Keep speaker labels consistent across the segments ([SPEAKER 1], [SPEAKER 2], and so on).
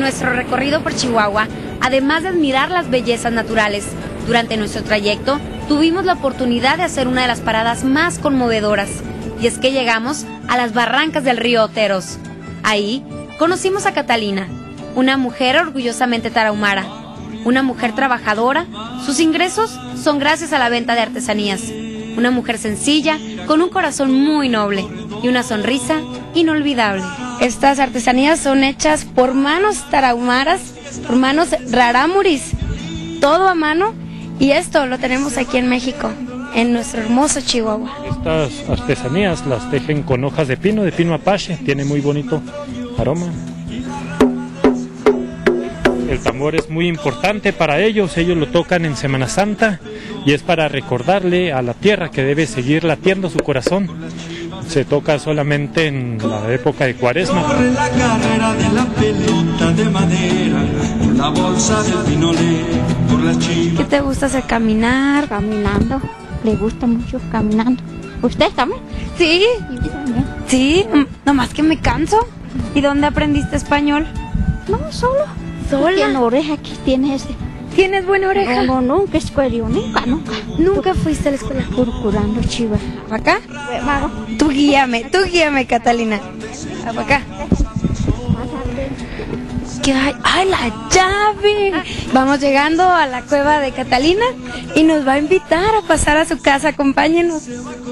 [SPEAKER 1] nuestro recorrido por Chihuahua, además de admirar las bellezas naturales, durante nuestro trayecto tuvimos la oportunidad de hacer una de las paradas más conmovedoras, y es que llegamos a las barrancas del río Oteros. Ahí conocimos a Catalina, una mujer orgullosamente tarahumara, una mujer trabajadora. Sus ingresos son gracias a la venta de artesanías, una mujer sencilla, con un corazón muy noble y una sonrisa inolvidable. Estas artesanías son hechas por manos tarahumaras, por manos rarámuris, todo a mano, y esto lo tenemos aquí en México, en nuestro hermoso Chihuahua.
[SPEAKER 2] Estas artesanías las tejen con hojas de pino apache, tiene muy bonito aroma. El tambor es muy importante para ellos lo tocan en Semana Santa y es para recordarle a la tierra que debe seguir latiendo su corazón. Se toca solamente en la época de Cuaresma.
[SPEAKER 3] Corre la carrera de la pelota de madera, con la bolsa del pinole, por la chiva.
[SPEAKER 1] ¿Qué te gusta hacer? ¿Caminar?
[SPEAKER 4] Caminando, le gusta mucho caminando. ¿Usted también?
[SPEAKER 1] Sí,
[SPEAKER 4] Yo también.
[SPEAKER 1] sí, nomás que me canso. ¿Y dónde aprendiste español?
[SPEAKER 4] No, solo.
[SPEAKER 1] ¿Sola?
[SPEAKER 4] Tiene oreja aquí, tiene ese.
[SPEAKER 1] ¿Tienes buena oreja?
[SPEAKER 4] No, nunca escuela, nunca.
[SPEAKER 1] ¿Nunca fuiste a la escuela?
[SPEAKER 4] Procurando chiva.
[SPEAKER 1] ¿Acá?
[SPEAKER 4] Vago.
[SPEAKER 1] Tú guíame, Catalina. Acá. ¿Qué hay? ¡Ay, la llave! Vamos llegando a la cueva de Catalina y nos va a invitar a pasar a su casa. Acompáñenos.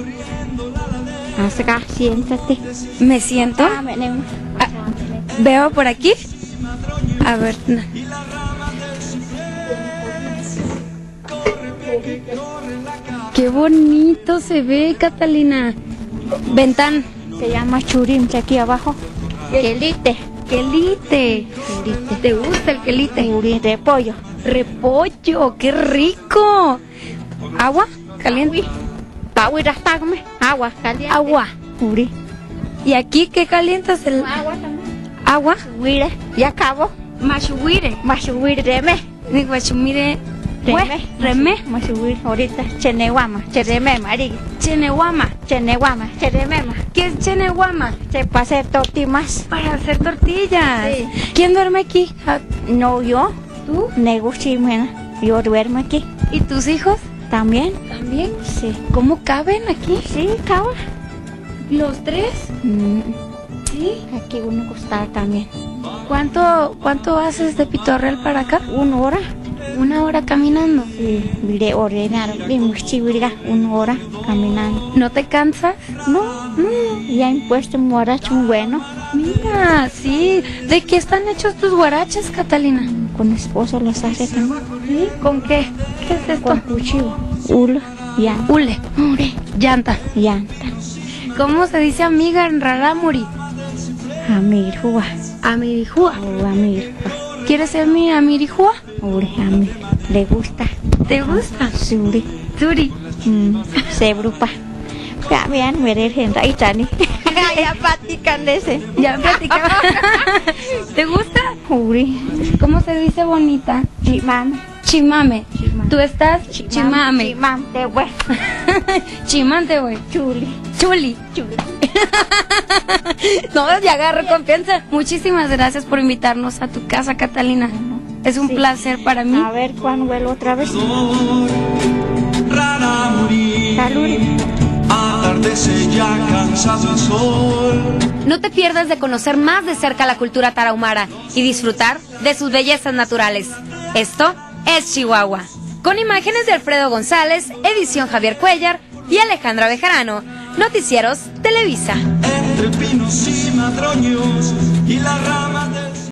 [SPEAKER 4] Acá, siéntate.
[SPEAKER 1] ¿Me siento?
[SPEAKER 4] Venimos.
[SPEAKER 1] ¿Veo por aquí? A ver. No. ¡Qué bonito se ve, Catalina! Ventán.
[SPEAKER 4] Se llama churim, aquí abajo. Quelite.
[SPEAKER 1] Quelite. ¿Te gusta el quelite?
[SPEAKER 4] Churim de pollo.
[SPEAKER 1] Repollo, qué rico. ¿Agua? ¿Caliente?
[SPEAKER 4] Agua caliente.
[SPEAKER 1] Agua.
[SPEAKER 4] Churim.
[SPEAKER 1] ¿Y aquí qué calientas? El
[SPEAKER 4] Agua también.
[SPEAKER 1] agua.
[SPEAKER 4] Huire. Ya acabo.
[SPEAKER 1] Mashuire.
[SPEAKER 4] Mashuir reme.
[SPEAKER 1] Digo, mire. Remé.
[SPEAKER 4] Mashuir ahorita. Cheneguama. Chereme, María.
[SPEAKER 1] Cheneguama.
[SPEAKER 4] Cheneguama. Cheremema.
[SPEAKER 1] ¿Qué es cheneguama?
[SPEAKER 4] Se pasa tortimas.
[SPEAKER 1] Para hacer tortillas.
[SPEAKER 4] Sí.
[SPEAKER 1] ¿Quién duerme aquí?
[SPEAKER 4] No, yo.
[SPEAKER 1] ¿Tú?
[SPEAKER 4] Neguchimena. Yo duermo aquí.
[SPEAKER 1] ¿Y tus hijos?
[SPEAKER 4] ¿También?
[SPEAKER 1] ¿También?
[SPEAKER 4] Sí.
[SPEAKER 1] ¿Cómo caben aquí?
[SPEAKER 4] Sí, cabo.
[SPEAKER 1] ¿Los tres? Sí.
[SPEAKER 4] Aquí uno costaba también.
[SPEAKER 1] ¿Cuánto haces de Pitorreal para acá?
[SPEAKER 4] 1 hora.
[SPEAKER 1] 1 hora caminando.
[SPEAKER 4] Sí. Vire ordenar. Vimos chivirga. 1 hora caminando.
[SPEAKER 1] ¿No te cansas?
[SPEAKER 4] No. Ya han puesto un guaracho muy bueno.
[SPEAKER 1] Mira, sí. ¿De qué están hechos tus guaraches, Catalina?
[SPEAKER 4] Con esposo los hace también.
[SPEAKER 1] ¿Sí? ¿Con qué? ¿Qué es esto?
[SPEAKER 4] Con cuchillo. Ulo. Llanta.
[SPEAKER 1] Hule. Llanta.
[SPEAKER 4] Llanta.
[SPEAKER 1] ¿Cómo se dice amiga en rarámuri?
[SPEAKER 4] Amirjua.
[SPEAKER 1] Amirijúa.
[SPEAKER 4] Amirjua.
[SPEAKER 1] ¿Quieres ser mi amirijúa?
[SPEAKER 4] Amir. Le gusta.
[SPEAKER 1] ¿Te gusta?
[SPEAKER 4] Suri.
[SPEAKER 1] Turi.
[SPEAKER 4] Sebrupa. Ya vean, miren, gente, ahí está. Ya platican de ese.
[SPEAKER 1] Ya platicaba. ¿Te gusta?
[SPEAKER 4] Uri.
[SPEAKER 1] ¿Cómo se dice bonita?
[SPEAKER 4] Chimame.
[SPEAKER 1] Chimame. ¿Tú estás? Chimame.
[SPEAKER 4] Chimante, güey.
[SPEAKER 1] Chimante, güey.
[SPEAKER 4] Chuli.
[SPEAKER 1] Chuli. No, ya agarro confianza. Muchísimas gracias por invitarnos a tu casa, Catalina. Es un placer para mí.
[SPEAKER 4] A ver cuándo vuelvo otra vez.
[SPEAKER 3] Rarámuri.
[SPEAKER 4] Salud.
[SPEAKER 3] Atardece ya cansado el sol.
[SPEAKER 1] No te pierdas de conocer más de cerca la cultura tarahumara y disfrutar de sus bellezas naturales. Esto es Chihuahua. Con imágenes de Alfredo González, edición Javier Cuellar y Alejandra Bejarano. Noticieros Televisa.
[SPEAKER 3] Entre pinos y madroños y las ramas del